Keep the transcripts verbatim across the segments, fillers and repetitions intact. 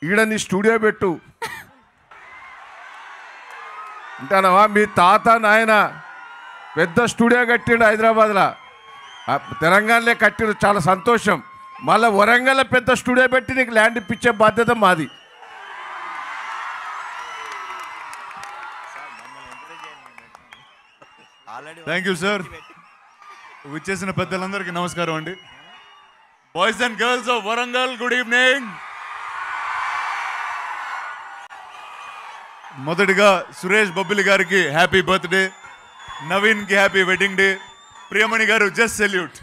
ఈడ నీ స్టూడియో పెట్టు అంటానవా? మీ తాత నాయన పెద్ద స్టూడియో కట్టిండు హైదరాబాద్లో, తెలంగాణలో కట్టిండు, చాలా సంతోషం. మళ్ళీ వరంగల్లో పెద్ద స్టూడియో పెట్టి నీకు ల్యాండ్ ఇప్పించే బాధ్యత మాది. Thank you sir. విచ్చేసిన పెద్దలందరికీ నమస్కారం అండి. Boys and girls of Warangal, good evening. మొదటిగా సురేష్ బొబ్బిలి గారికి హ్యాపీ బర్త్డే, నవీన్కి happy wedding day. Priyamani garu just salute.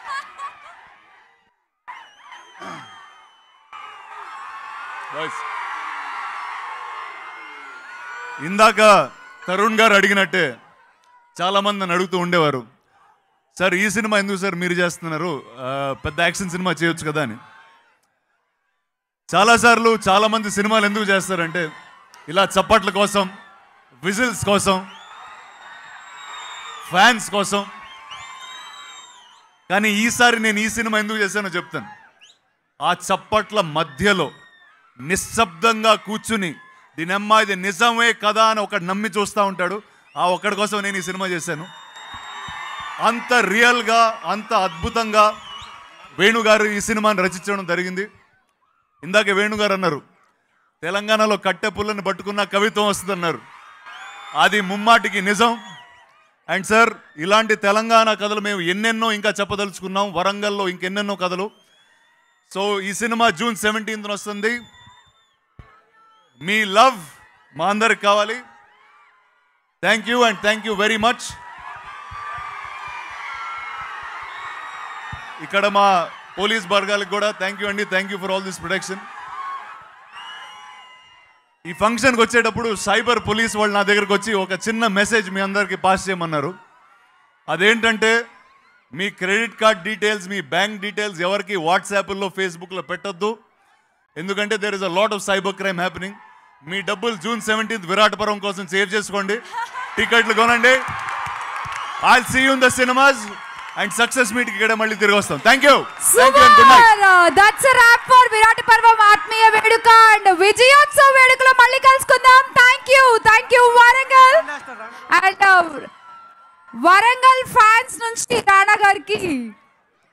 ఇందాక తరుణ్ గారు అడిగినట్టే చాలా మంది నన్ను అడుగుతూ ఉండేవారు, సార్ ఈ సినిమా ఎందుకు సార్ మీరు చేస్తున్నారు, పెద్ద యాక్షన్ సినిమా చేయొచ్చు కదా అని. చాలాసార్లు చాలామంది సినిమాలు ఎందుకు చేస్తారంటే ఇలా చప్పట్ల కోసం, విజిల్స్ కోసం, ఫ్యాన్స్ కోసం. కానీ ఈసారి నేను ఈ సినిమా ఎందుకు చేశానో చెప్తాను. ఆ చప్పట్ల మధ్యలో నిశ్శబ్దంగా కూర్చుని దీనమ్మా ఇది నిజమే కదా అని ఒకటి నమ్మి చూస్తూ ఉంటాడు. ఆ ఒక్కడి కోసం నేను ఈ సినిమా చేశాను. అంత రియల్గా, అంత అద్భుతంగా వేణుగారు ఈ సినిమాని రచించడం జరిగింది. ఇందాక వేణుగారు అన్నారు తెలంగాణలో కట్టె పుల్లని పట్టుకున్న కవిత్వం వస్తుందన్నారు. అది ముమ్మాటికి నిజం. అండ్ సార్, ఇలాంటి తెలంగాణ కథలు మేము ఎన్నెన్నో ఇంకా చెప్పదలుచుకున్నాం, వరంగల్లో ఇంకెన్నెన్నో కథలు. సో ఈ సినిమా జూన్ సెవెంటీన్త్న వస్తుంది. మీ లవ్ మా అందరికి కావాలి. Thank you and thank you very much. ఇక్కడ మా పోలీస్ వర్గాలకు కూడా థ్యాంక్ యూ అండి. Thank you for all this protection. ఈ ఫంక్షన్కి వచ్చేటప్పుడు సైబర్ పోలీస్ వాళ్ళు నా దగ్గరకు వచ్చి ఒక చిన్న మెసేజ్ మీ అందరికీ పాస్ చేయమన్నారు. అదేంటంటే మీ క్రెడిట్ కార్డ్ డీటెయిల్స్, మీ బ్యాంక్ డీటెయిల్స్ ఎవరికి వాట్సాప్లో, ఫేస్బుక్లో పెట్టొద్దు. ఎందుకంటే there is a lot of cyber crime happening. మీ డబ్బులు జూన్ సెవెంటీన్త్ విరాటపురం కోసం సేవ్ చేసుకోండి, టికెట్లు కొనండి. I'll see you in the cinemas and success meet ఇక్కడ మళ్ళీ తిరిగి వస్తాం. Thank you. That's a wrap for Virata Parvam ఆత్మీయ వేడుక అండ్ విజయోత్సవ వేడుకలో మళ్ళీ కలుసుకుందాం. Thank you, thank you Warangal. And Warangal fans నుంచి రాణా గారికి